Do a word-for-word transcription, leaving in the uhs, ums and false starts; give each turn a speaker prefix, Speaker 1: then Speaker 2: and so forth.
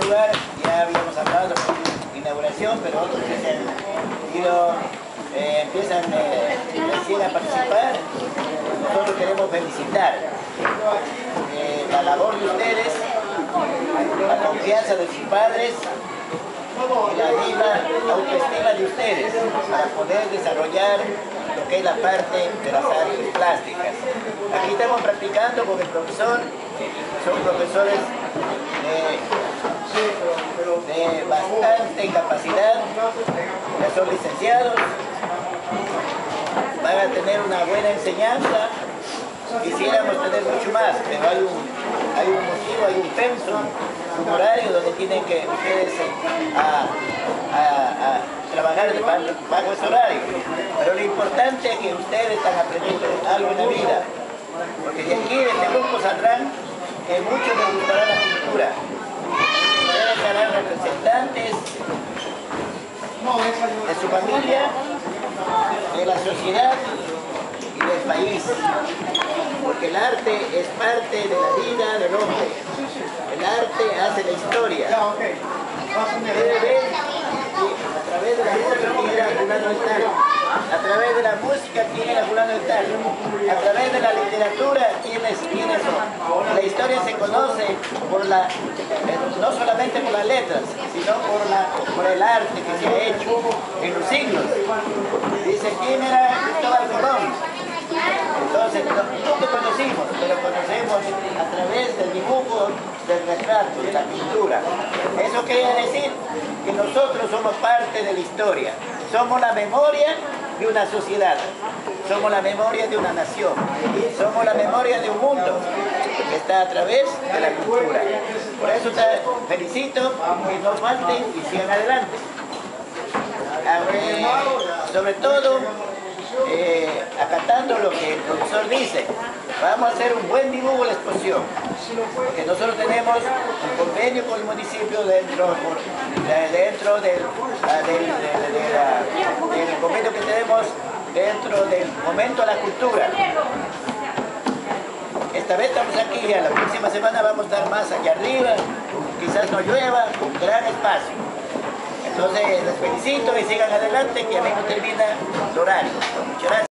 Speaker 1: lugar ya habíamos hablado de su inauguración, pero otros que se han ido, eh, empiezan eh, recién a participar. Nosotros queremos felicitar eh, la labor de ustedes, la confianza de sus padres y la misma autoestima de ustedes para poder desarrollar lo que es la parte de las artes plásticas. Aquí estamos practicando con el profesor, son profesores de, de bastante capacidad, ya son licenciados, van a tener una buena enseñanza. Quisiéramos tener mucho más, pero hay un, hay un motivo, hay un pensum, un horario donde tienen que ustedes a, a, a trabajar de bajo, bajo ese horario. Pero lo importante es que ustedes están aprendiendo algo en la vida, porque de aquí, de este grupo, saldrán que muchos les gustará la cultura. Ustedes serán representantes de su familia, de la sociedad y del país, porque el arte es parte de la vida del hombre. El arte hace la historia. Ustedes ven que a través de la música tienen a fulano de tal, a través de la música tienen a fulano de tal, a través de la literatura tienes, tienes la historia se conoce por la, no solamente por las letras, sino por, la, por el arte que se ha hecho en los siglos. Dice, ¿quién era Cristóbal Colón? Entonces, nunca conocimos, pero conocemos a través del dibujo, del retrato, de la pintura. Eso quiere decir que nosotros somos parte de la historia. Somos la memoria de una sociedad, somos la memoria de una nación, somos la memoria de un mundo que está a través de la cultura. Por eso te felicito, que no falten y sigan adelante. Eh, sobre todo, Eh, acatando lo que el profesor dice, vamos a hacer un buen dibujo de la exposición, porque nosotros tenemos un convenio con el municipio dentro, dentro del, del, del, del, del convenio que tenemos dentro del momento de la cultura. Esta vez estamos aquí, a la próxima semana vamos a estar más allá arriba, quizás no llueva, un gran espacio. Entonces les felicito y sigan adelante, que a mí no termina el horario. Muchas gracias.